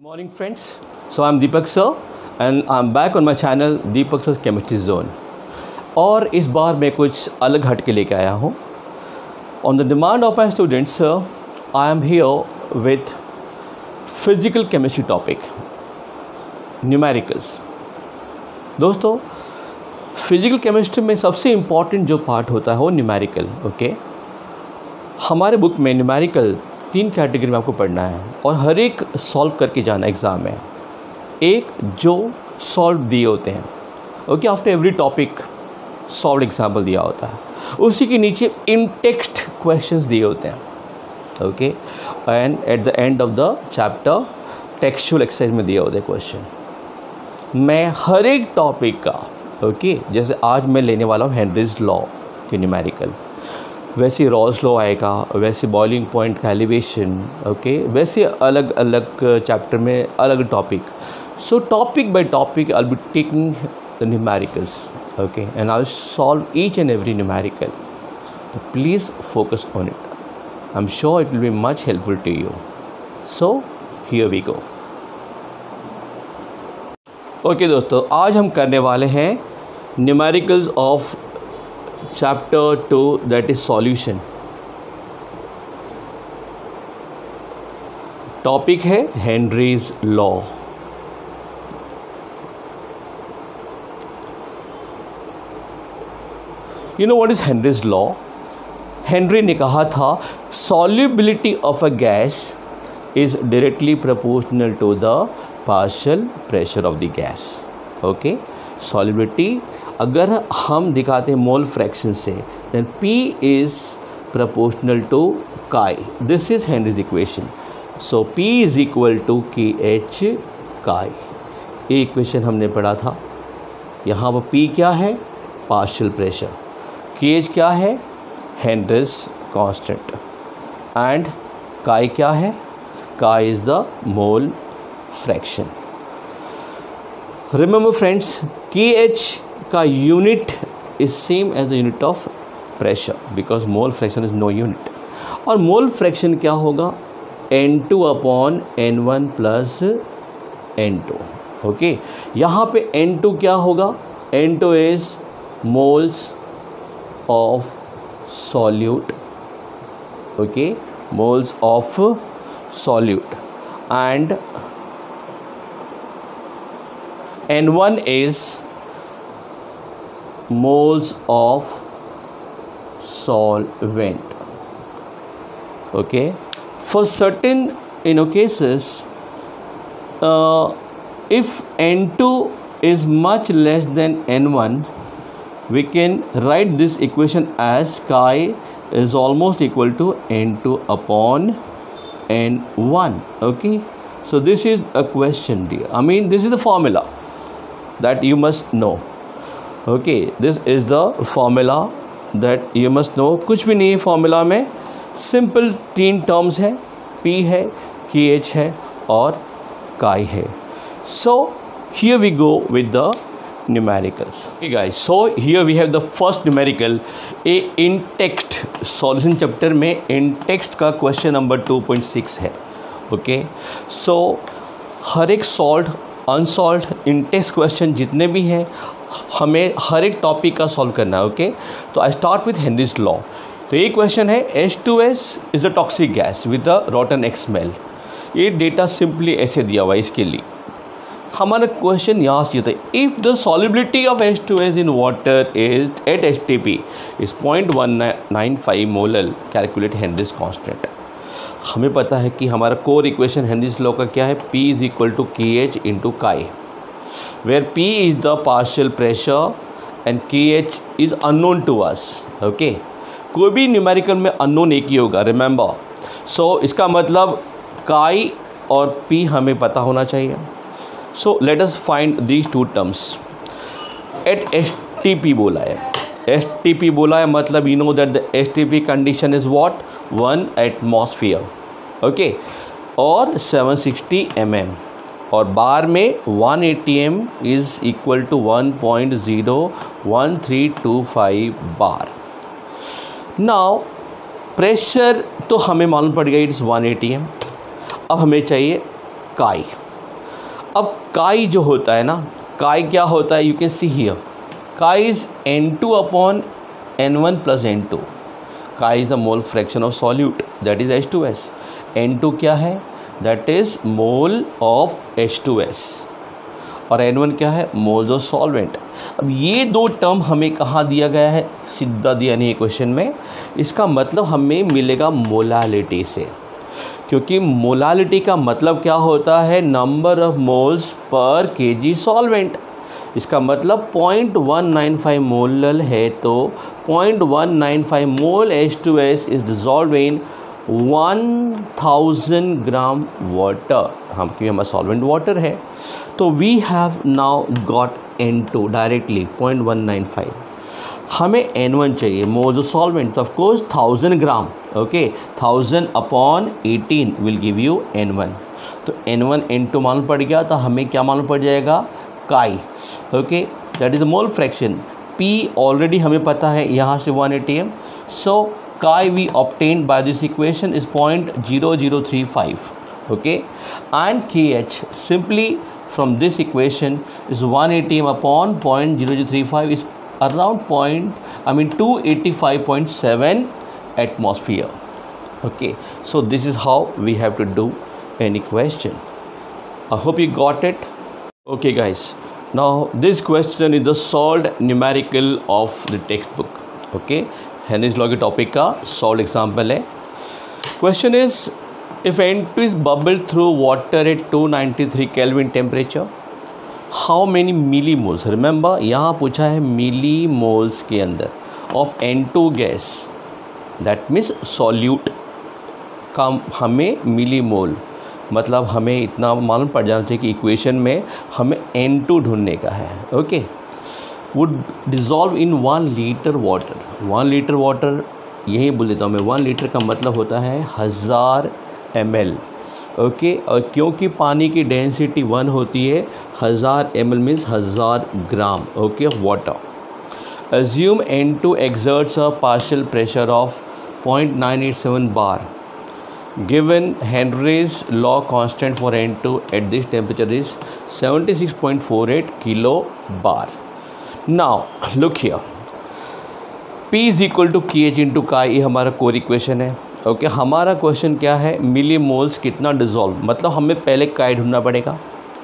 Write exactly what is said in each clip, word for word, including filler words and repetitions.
Morning friends, so I'm Deepak sir and I'm back on my channel Deepak sir's Chemistry Zone। और इस बार मैं कुछ अलग हट के लेके आया हूँ। On the demand of my students sir, I am here with physical chemistry topic, numericals। दोस्तों फिजिकल केमिस्ट्री में सबसे इम्पॉर्टेंट जो पार्ट होता है वो न्यूमेरिकल। ओके, हमारे बुक में न्यूमेरिकल तीन कैटेगरी में आपको पढ़ना है और हर एक सॉल्व करके जाना एग्ज़ाम में। एक जो सॉल्व दिए होते हैं, okay, after every topic solve example दिया होता है, उसी के नीचे इन टेक्स्ट क्वेश्चंस दिए होते हैं। Okay, and at the end of the chapter textual exercise में दिए होते हैं क्वेश्चन। मैं हर एक टॉपिक का ओके okay, जैसे आज मैं लेने वाला हूँ हेनरीज लॉ के न्यूमेरिकल, वैसे रॉल्स लॉ आएगा, वैसे बॉइलिंग पॉइंट का एलिवेशन, ओके, वैसे अलग अलग चैप्टर में अलग topic. So topic by topic I will be taking the numericals, okay, and I will solve each and every numerical. तो please focus on it, I am sure it will be much helpful to you. So here we go. Okay दोस्तों, आज हम करने वाले हैं numericals of chapter two, that is solution. Topic है Henry's law. You know what is Henry's law? Henry ने कहा था solubility of a gas is directly proportional to the partial pressure of the gas. Okay, solubility अगर हम दिखाते हैं mole fraction से, then P is proportional to chi. This is Henry's equation. So P is equal to K H chi. ये equation हमने पढ़ा था। यहाँ पर P क्या है? Partial pressure. के एच क्या है? Henrys constant. एंड काई क्या है? Chi is the mole fraction. Remember friends, K H का unit is same as the unit of pressure because mole fraction is no unit. और मोल फ्रैक्शन क्या होगा? N two upon N one plus N two. Okay, यहाँ पे N two क्या होगा? N two is moles of solute. Okay, moles of solute and N one is moles of solvent. Okay, for certain you know cases, uh, if N two is much less than N one, we can write this equation as chi is almost equal to N two upon N one. Okay, so this is a question, dear. I mean, this is the formula that you must know. Okay, this is the formula that you must know. कुछ भी नहीं है formula में, simple तीन terms हैं, P है, के H है और काई है। So here we go with the numericals. Okay guys, so here we have the first numerical a in text solution chapter में। इन टेक्स्ट का question number two point six है। Okay, so हर एक solve unsolve in text question जितने भी हैं हमें हर एक टॉपिक का सॉल्व करना है। ओके, तो I start with Henry's law. तो ये क्वेश्चन है H two S is a toxic gas with the rotten eggs smell. ये डेटा सिंपली ऐसे दिया हुआ है। इसके लिए हमारा क्वेश्चन यहाँ से था, if the solubility of H two S in water is at H T P is point one nine five molar, calculate Henry's constant. हमें पता है कि हमारा कोर इक्वेशन हेनरीज लॉ का क्या है? P is equal to K H into chi, where P is the partial pressure and K H is unknown to us. Okay, कोई भी न्यूमेरिकल में अननोन एक ही होगा, रिमेंबर। सो इसका मतलब काई और P हमें पता होना चाहिए। So let us find these two terms. At H T P बोला है, एच टी पी बोला है मतलब you know that the H T P condition is what? One atmosphere. Okay, और सेवन सिक्सटी एम एम, और bar में one A T M is equal to one point zero one three two five bar. Now pressure तो हमें मालूम पड़ गया it's one A T M. अब हमें चाहिए काई। अब काई जो होता है ना, काई क्या होता है, you can see here, chi is N two upon N one plus N two. Chi is the mole fraction of solute, that is H two S. N two क्या है, that is mole of H two S, और N one क्या है, moles of solvent. अब ये दो term हमें कहाँ दिया गया है, सीधा दिया नहीं है क्वेश्चन में. इसका मतलब हमें मिलेगा मोलालिटी से, क्योंकि मोलालिटी का मतलब क्या होता है, number of moles per KG solvent. इसका मतलब point one nine five molal है, तो point one nine five mole H two S is dissolve in one thousand gram water. हम क्योंकि हमारा सॉल्वेंट वाटर है, तो we have now got N two directly point one nine five. हमें N one चाहिए, moles of solvent, of course thousand gram. Okay, thousand upon eighteen will give you N one. तो N one N two मालूम पड़ गया, तो हमें क्या मालूम पड़ जाएगा, chi. Okay, that is mole fraction. P already हमें पता है यहाँ से one A T M. So chi we obtained by this equation is point zero zero three five. Okay, and K H simply from this equation is one eighty m upon zero point zero zero three five is around point I mean two eighty-five point seven atmosphere. Okay, so this is how we have to do any question. I hope you got it. Okay guys, now this question is the solved numerical of the textbook. Okay, Henry's Law के topic का solved example है. Question is, if N two is bubbled through water at two ninety-three Kelvin temperature, how many millimoles, remember यहाँ पूछा है millimoles के अंदर, of N two gas, that means solute का हमें millimole, मतलब हमें इतना मालूम पड़ जाना चाहिए कि इक्वेशन में हमें N टू ढूंढने का है. Okay, would dissolve in one liter water. one liter water यही बोल देता हूँ मैं, one liter का मतलब होता है हज़ार एम एल. ओके, और क्योंकि पानी की डेंसिटी वन होती है, हज़ार एम एल मीन्स हज़ार ग्राम. Okay, water. Assume N two exerts a partial pressure of point nine eight seven bar. Given Henry's law constant for N two at this temperature is seventy six point four eight kilo bar. Now look here, P is equal to K H into chi, ये हमारा core equation है. Okay okay, हमारा question क्या है, मिली moles कितना dissolve, मतलब हमें पहले काई ढूंढना पड़ेगा.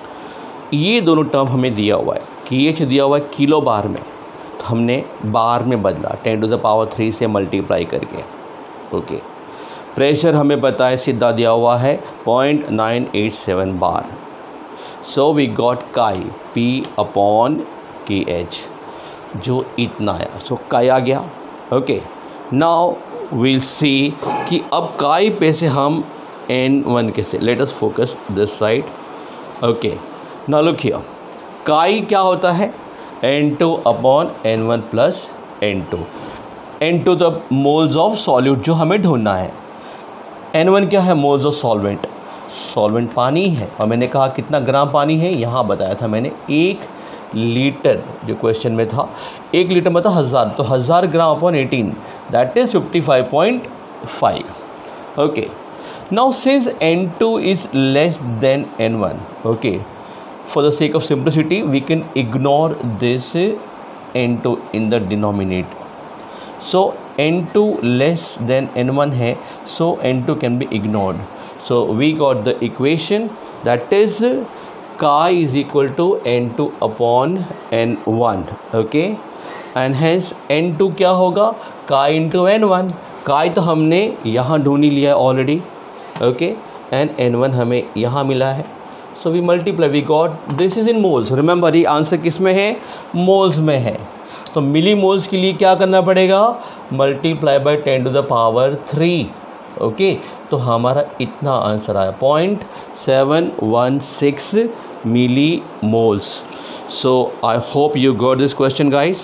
ये दोनों टर्म हमें दिया हुआ है, के एच दिया हुआ है किलो बार में, तो हमने बार में बदला ten to the power three से मल्टीप्लाई करके. Okay okay. प्रेशर हमें पता है, सीधा दिया हुआ है point nine eight seven bar. So we got chi P upon K H, जो इतना आया. सो so, काई आ गया. ओके, नाउ we'll see कि अब काई पे से हम एन वन कैसे, let us focus this side. Okay, now look here, chi क्या होता है, N two upon N one plus N two. N two the moles of solute जो हमें ढूंढना है. एन वन क्या है, मोल्स ऑफ सॉल्वेंट. सॉल्वेंट पानी है, और मैंने कहा कितना ग्राम पानी है, यहाँ बताया था मैंने एक लीटर, जो क्वेश्चन में था एक लीटर मतलब हज़ार, तो हज़ार gram upon eighteen, that is fifty five point five. Okay, now since N two is less than N one, okay, for the sake of simplicity we can ignore this N two in the denominator. So N two less than N one है, so N two can be ignored. So we got the equation that is chi is equal to N two upon N one. Okay, and hence N two क्या होगा, chi into N one. chi तो हमने यहाँ ढूंढ ही लिया है already. Okay, and N one हमें यहाँ मिला है. So we multiply, we got this is in moles. Remember ये आंसर किस में है, मोल्स में है. तो मिली मोल्स के लिए क्या करना पड़ेगा, multiply by ten to the power three. Okay, तो हमारा इतना आंसर आया point seven one six milli moles. So I hope you got this question guys.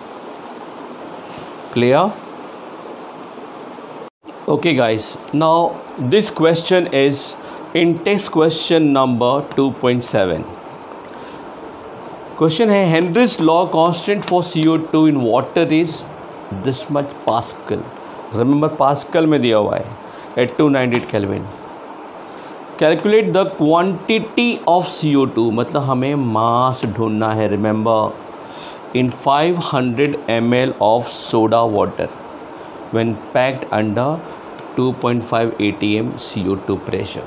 Clear? Okay guys, now this question is in text question number two point seven. Question है, Henry's law constant for C O two in water is this much pascal. Remember pascal में दिया हुआ है at two ninety eight kelvin. Calculate the quantity of C O two, मतलब हमें mass ढूंढना है। Remember in five hundred M L of soda water when packed under two point five A T M C O two pressure.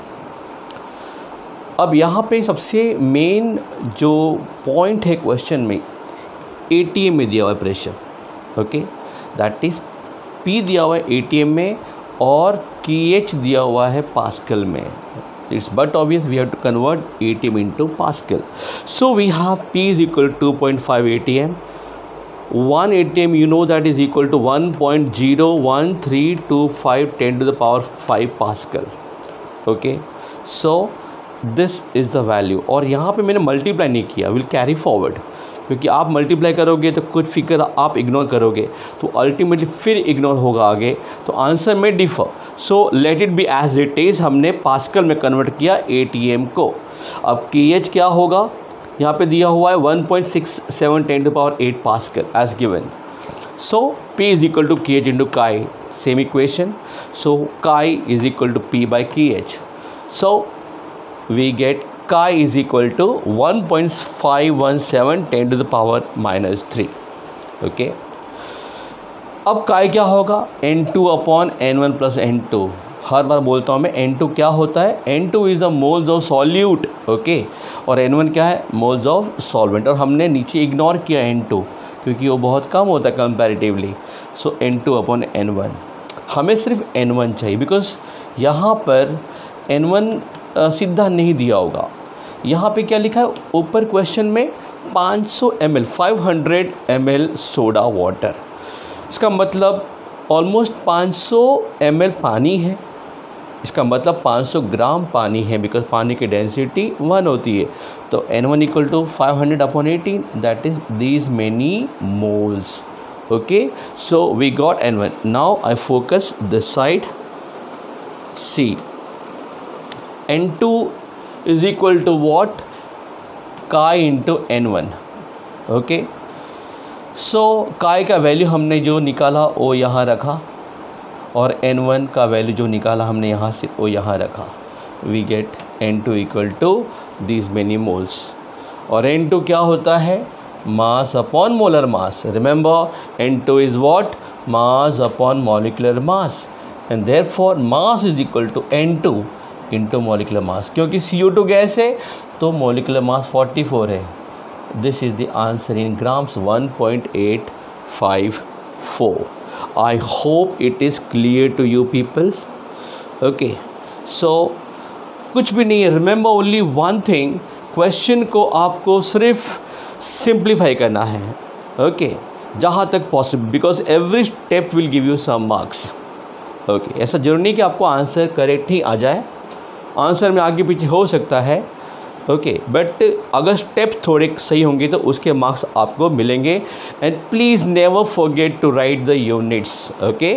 अब यहाँ पे सबसे main जो point है क्वेश्चन में, ए टी एम में दिया हुआ है pressure, okay, that is P दिया हुआ है ए टी एम में और K H दिया हुआ है पास्कल में। It's but obvious we have to convert A T M into Pascal. So we have P is equal to two point five A T M. one A T M you know that is equal to one point zero one three two five ten to the power five Pascal. Okay. So this is the value. और यहाँ पे मैंने multiply नहीं किया, will carry forward, क्योंकि आप multiply करोगे तो कुछ फिगर आप इग्नोर करोगे तो अल्टीमेटली फिर इग्नोर होगा आगे, तो आंसर में differ. So let it be as it is, हमने पास्कल में कन्वर्ट किया ए टी एम को। अब के एच क्या होगा, यहाँ पे दिया हुआ है one point six seven ten to power eight pascal as given. So P is equal to K H into chi, same equation. So chi is equal to P by K H. So we get chi is equal to one point five one seven ten to the power minus three. Okay, अब chi क्या होगा, N two upon N one plus N two. हर बार बोलता हूँ मैं, N two क्या होता है, N two is the moles of solute, okay, और एन वन क्या है, मोल्स ऑफ सॉल्वेंट। और हमने नीचे इग्नोर किया एन टू क्योंकि वो बहुत कम होता है comparatively. So N two upon N one, हमें सिर्फ एन वन चाहिए बिकॉज यहाँ पर एन वन सीधा नहीं दिया होगा। यहाँ पे क्या लिखा है ऊपर क्वेश्चन में, पाँच सौ M L five hundred M L soda water, इसका मतलब ऑलमोस्ट पाँच सौ एम एल पानी है, इसका मतलब पाँच सौ ग्राम पानी है बिकॉज पानी की डेंसिटी वन होती है। तो N one equal to five hundred upon eighteen, that is these many moles. Okay, so we got N one. Now I focus this side, see N two is equal to what, chi into N one. Okay, so chi का value हमने जो निकाला वो यहाँ रखा और N one का value जो निकाला हमने यहाँ से वो यहाँ रखा। We get N two equal to these many moles. और एन टू क्या होता है, mass upon molar mass. Remember N two is what, mass upon molecular mass, and therefore mass is equal to N two into molecular mass. क्योंकि C O two gas है तो molecular mass forty four है। This is the answer in grams, one point eight five four. I hope it is clear to you people. Okay, so कुछ भी नहीं है, remember only one thing, question को आपको सिर्फ सिंप्लीफाई करना है। Okay okay? जहाँ तक possible, because every step will give you some marks. Okay, ऐसा जरूरी नहीं कि आपको आंसर करेक्ट ही आ जाए, आंसर में आगे पीछे हो सकता है। ओके, बट अगर स्टेप थोड़े सही होंगे तो उसके मार्क्स आपको मिलेंगे। And please never forget to write the units. Okay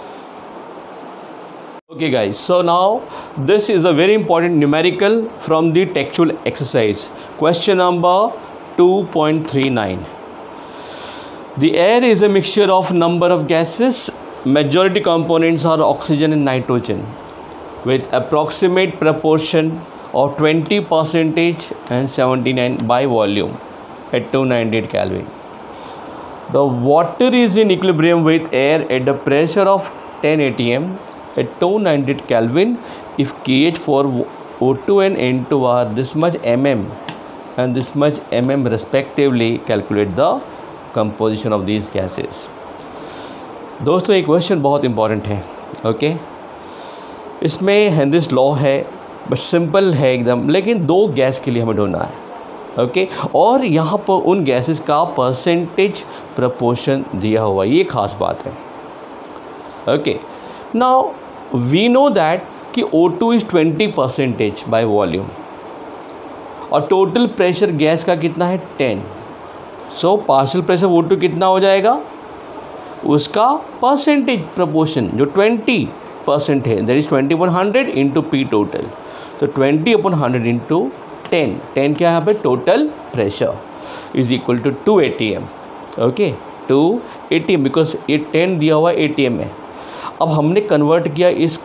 okay guys, so now this is a very important numerical from the textual exercise, question number two point three nine. The air is a mixture of number of gases, majority components are oxygen and nitrogen with approximate proportion of twenty percentage and seventy-nine by volume at two ninety-eight Kelvin. The water is in equilibrium with air at the pressure of ten A T M at two ninety-eight Kelvin if K H for O two and N two are this much mm and this much mm respectively. Calculate the composition of these gases. दोस्तों एक question बहुत important है। ओके, इसमें Henry's law है, but simple है एकदम, लेकिन दो गैस के लिए हमें ढूंढना है। ओके, और यहाँ पर उन गैसेस का परसेंटेज प्रपोर्शन दिया हुआ, ये खास बात है। Okay, now we know that कि O two is twenty percentage by volume और टोटल प्रेशर गैस का कितना है, टेन। So partial pressure O two कितना हो जाएगा, उसका परसेंटेज प्रपोर्शन जो ट्वेंटी परसेंट है, that is twenty upon hundred into P total. तो twenty upon hundred into ten, ten क्या है यहाँ पे, total pressure is equal to two A T M. Okay, to A T M because ये ten दिया हुआ ए T M है। अब हमने कन्वर्ट किया इसको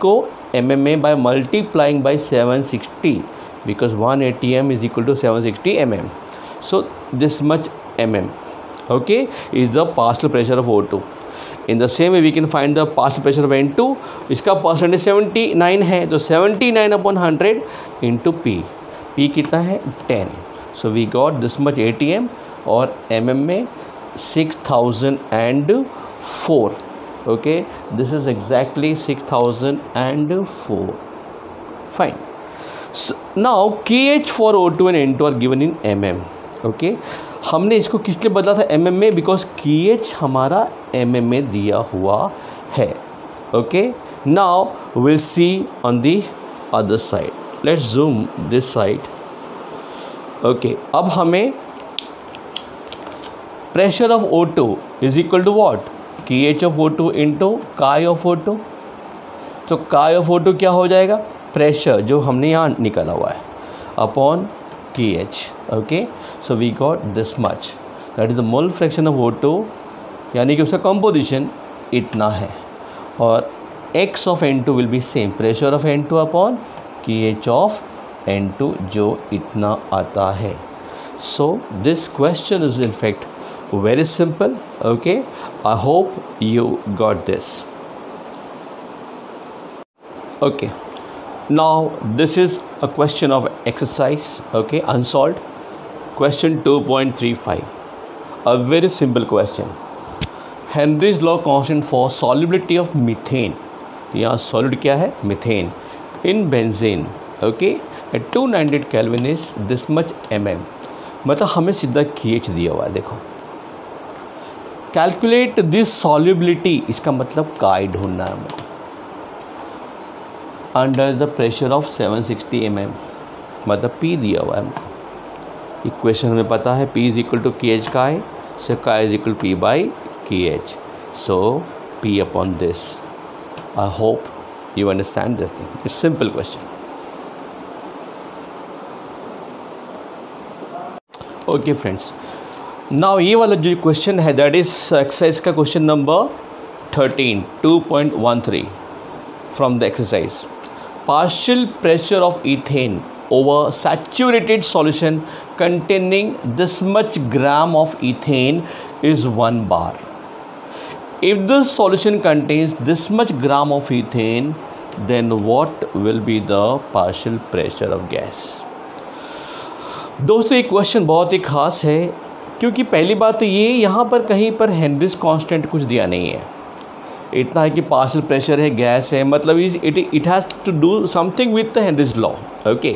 M M A by multiplying by seven sixty, because one eighty M is equal to seven sixty millimeter. So this much mm, okay, is the partial pressure of O two. In the same way we can find the partial pressure of N two. इसका percentage seventy-nine है, तो seventy-nine upon one hundred into P. P कितना है? ten. So we got this much A T M और mm में six thousand four. Okay, this is exactly six thousand four. Fine. So now K H for O two and N two are given in mm. Okay, हमने इसको किस लिए बदला था mm में? Because K H हमारा mm में दिया हुआ है. Okay, now will see on the other side. Let's zoom this side. Okay, अब हमें pressure of O two is equal to what? K H of O two into chi of O two. तो chi of O two क्या हो जाएगा? Pressure जो हमने यहाँ निकाला हुआ है upon K H. Okay, so we got this much, that is the mole fraction of O two, यानी कि उसका कंपोजिशन इतना है. और x of N two will be same, pressure of N two upon K H of N two, जो इतना आता है. So this question is in fact very simple. Okay, I hope you got this. Okay, now this is a question of exercise. Okay, unsolved question two point three five, a very simple question. Henry's law constant for solubility of methane. यहाँ solid क्या है? Methane in benzene. Okay, at two hundred Kelvin is this much mm. मतलब हमें सीधा K H दिया हुआ है. देखो, कैलकुलेट दिस सॉल्युबिलिटी, इसका मतलब काई ढूंढना है हमें under the pressure of seven sixty millimeter, मतलब P दिया हुआ है हमको. इक्वेशन हमें पता है P is equal to K H का है, so chi is equal P by K H. So P upon this. I hope you understand this thing. It's simple question. Okay friends, now ये वाला जो क्वेश्चन है दैट इज एक्सरसाइज का question number thirteen two point one three from the exercise. Partial pressure of ethane over saturated solution containing this much gram of ethane is one bar. If the solution contains this much gram of ethane then what will be the partial pressure of gas. दोस्तों ये question बहुत ही खास है, क्योंकि पहली बात तो ये, यहाँ पर कहीं पर हेनरीज कांस्टेंट कुछ दिया नहीं है. इतना है कि पार्शियल प्रेशर है, गैस है, मतलब it it has to do something with the Henry's law. Okay,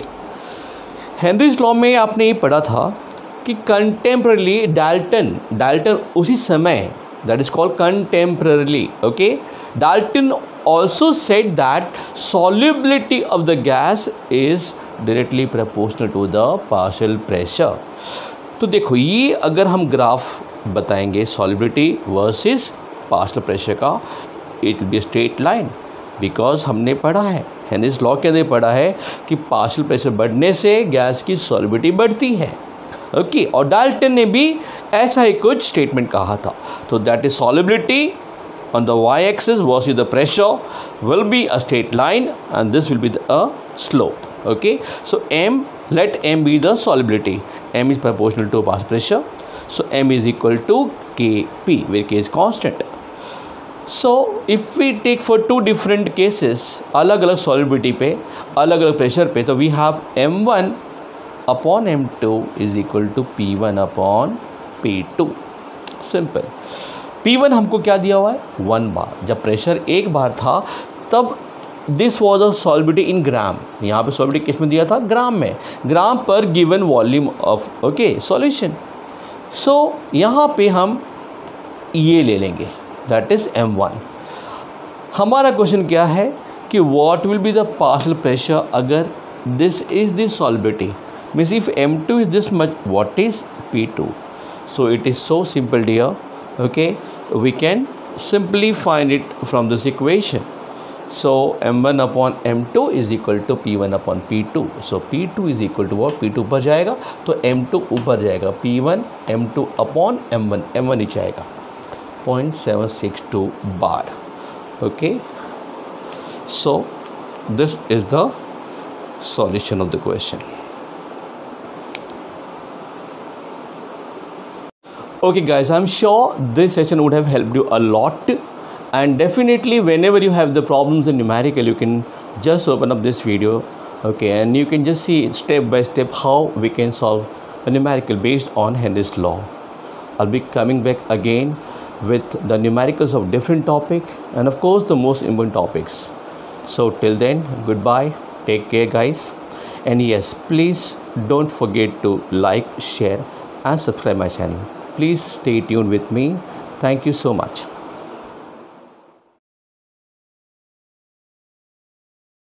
Henry's law में आपने ये पढ़ा था कि कंटेम्परली डाल्टन डाल्टन उसी समय, that is called contemporarily. Okay, Dalton also said that solubility of the gas is directly proportional to the partial pressure. तो देखो, ये अगर हम ग्राफ बताएंगे सॉल्युबिलिटी वर्सेस पार्शियल प्रेशर का, it will be straight line, because हमने पढ़ा है, हेनरीज लॉ के अंदर पढ़ा है कि पार्शियल प्रेशर बढ़ने से गैस की सॉल्युबिलिटी बढ़ती है. ओके, और डाल्टन ने भी ऐसा ही कुछ स्टेटमेंट कहा था. तो that is solubility on the y-axis versus the pressure will be a straight line and this will be the, a slope. Okay, so m, let m be the solubility. M is proportional to partial pressure, so m is equal to Kp, where K is constant. So if we take for two different cases, अलग अलग solubility पे, अलग अलग pressure पे, तो we have m one upon m two is equal to p one upon p two. Simple. P one हमको क्या दिया हुआ है? One bar. जब प्रेशर एक बार था तब this was a solubility in gram. यहाँ पे सॉल्युबिलिटी किस में दिया था? ग्राम में. ग्राम पर given volume of okay solution. So यहाँ पे हम ये ले लेंगे, दैट इज एम वन. हमारा क्वेश्चन क्या है कि what will be the partial pressure अगर this is the solubility, means if M two is this much, what is P two. So it is so simple dear. Okay, we can simply find it from this equation. So m one upon m two is equal to p one upon p two. So p two is equal to what? p two ऊपर जाएगा तो m two ऊपर जाएगा, p one m two upon m one, m one नीचे आएगा, zero point seven six two bar. Okay, so this is the solution of the question. Okay guys, I'm sure this session would have helped you a lot, and definitely whenever you have the problems in numerical, you can just open up this video, okay, and you can just see step by step how we can solve a numerical based on Henry's law. I'll be coming back again with the numericals of different topic, and of course the most important topics. So till then, goodbye, take care guys, and yes, please don't forget to like, share and subscribe my channel. Please stay tuned with me. Thank you so much.